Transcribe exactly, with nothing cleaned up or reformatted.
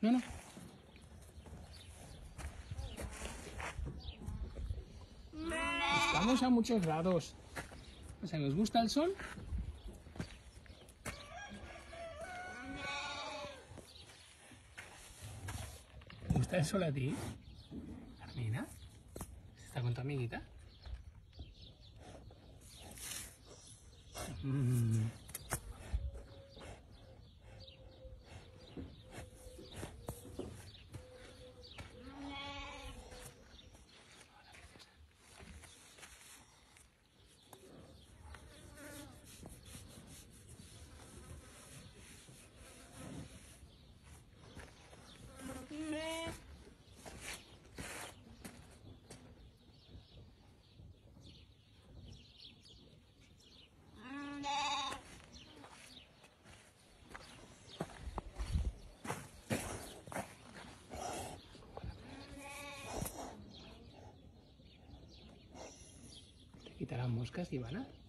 No, no. Estamos a muchos grados. O sea, ¿nos gusta el sol? ¿Te gusta el sol a ti? Carmina, ¿está con tu amiguita? Mm. ¿Te quitarán moscas, Ivana?